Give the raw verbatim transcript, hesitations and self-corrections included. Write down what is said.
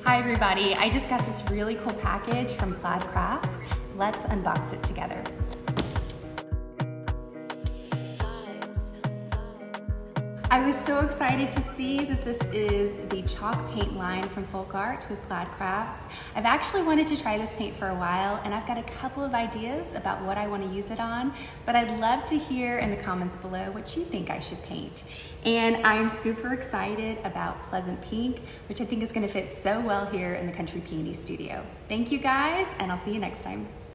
Hi everybody, I just got this really cool package from Plaid Crafts. Let's unbox it together. I was so excited to see that this is the chalk paint line from Folk Art with Plaid Crafts. I've actually wanted to try this paint for a while, and I've got a couple of ideas about what I want to use it on, but I'd love to hear in the comments below what you think I should paint. And I'm super excited about Pleasant Pink, which I think is going to fit so well here in the Country Peony studio. Thank you guys, and I'll see you next time.